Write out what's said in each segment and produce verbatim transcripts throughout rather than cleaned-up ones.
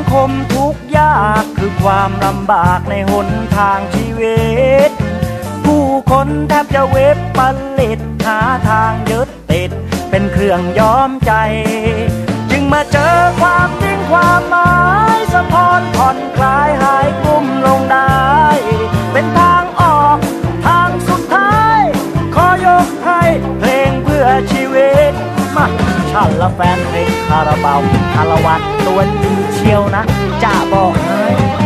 คมทุกข์ยากคือความลำบากในหนทางชีวิตผู้คนแทบจะเว็บผลิตหาทางยึดติดเป็นเครื่องย้อมใจจึงมาเจอความจริงความหมายสะท้อนผ่อนคลายหายกลุ้มลงได้เป็นทางออกทางสุดท้ายขอยกให้เพลงเพื่อชีวิตมาฉันละแฟนเพลงคาราบาวคารวะตัวจริงเชียวนะจะบอกให้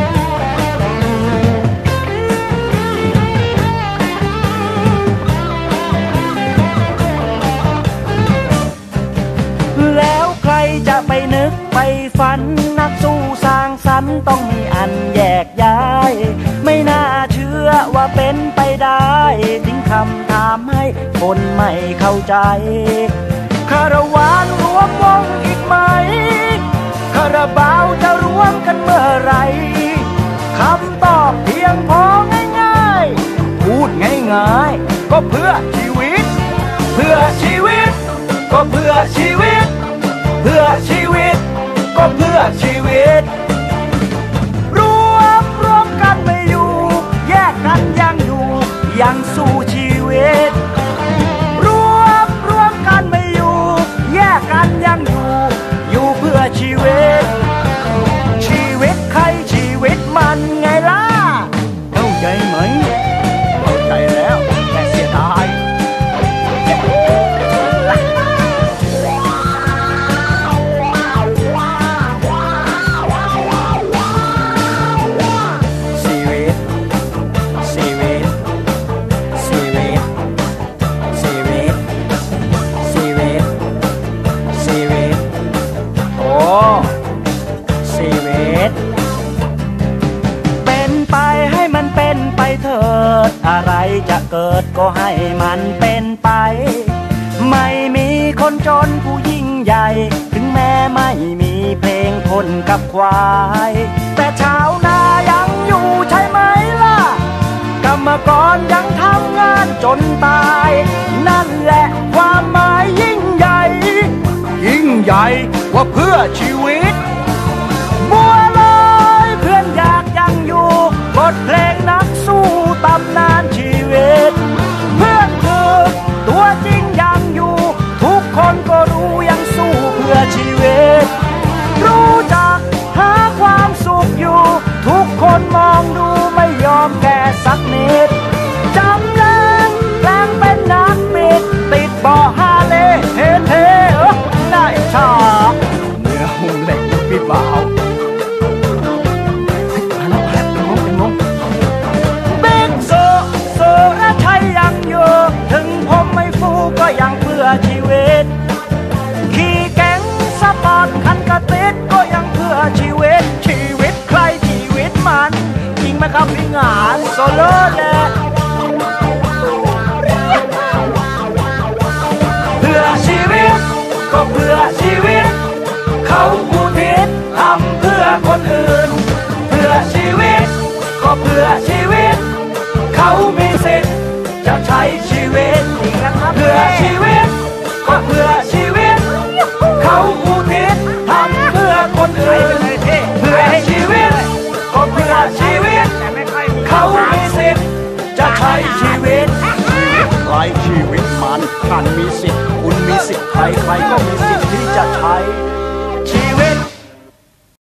แล้วใครจะไปนึกไปฝันนักสู้สร้างสรรค์ต้องมีอันแยกย้ายไม่น่าเชื่อว่าเป็นไปได้ทิ้งคำถามให้คนไม่เข้าใจคารวะรวมวงอีกไหมคาราบาวจะรวมกันเมื่อไรคำตอบเพียงพอง่ายๆพูดง่ายๆก็เพื่อชีวิตเพื่อชีวิตก็เพื่อชีวิตเพื่อชีวิตก็เพื่อชีวิตรวมรวมกันไม่อยู่แยกกันยังอยู่ยังสู้ชีวิตรวมรวมกันไม่อยู่แยกกันยังอยู่อยู่เพื่อชีวิตชีวิตใครชีวิตมันไงล่ะเข้าใจไหมเข้าใจแล้วแต่เสียดายอะไรจะเกิดก็ให้มันเป็นไปไม่มีคนจนผู้ยิ่งใหญ่ถึงแม้ไม่มีเพลงคนกับควายแต่ชาวนายังอยู่ใช่ไหมล่ะกรรมกรยังทำงานจนตายนั่นแหละความหมายยิ่งใหญ่ยิ่งใหญ่ว่าเพื่อชีวิตบัวลอยเพื่อนอยากยังอยู่บทเพลงนักสู้ตำนานชีวิตเพื่อนคือตัวจริงยังอยู่ทุกคนก็รู้ยังสู้เพื่อชีวิตรู้จักหาความสุขอยู่ทุกคนมองดูไม่ยอมแก่สักนิดจำแรงแรงเป็นนักบิดติดบ่อฮาเลเฮเทเออน่าอิจฉาเนื้อหุ้มเหล็กพี่บ่าวถึงผมไม่ฟูก็ยังเพื่อชีวิตขี่แก๊งสปอร์ตคันกระติดก็ยังเพื่อชีวิตชีวิตใครชีวิตมันจริงไหมครับพี่งานโซโล่เลยเพื่อชีวิตก็เพื่อชีวิตเขาอุทิศทำเพื่อคนอื่นเพื่อชีวิตก็เพื่อชีวิตเขามีสิทธิ์จะใช้ชีวิตเพื่อชีวิตก็เพื่อชีวิตเขาอุทิศทำเพื่อคนอื่นเพื่อชีวิตก็เพื่อชีวิตเขามีสิทธิ์จะใช้ชีวิตใครชีวิตมันท่านมีสิทธิ์คุณมีสิทธิ์ใครใครก็มีสิทธิ์ที่จะใช้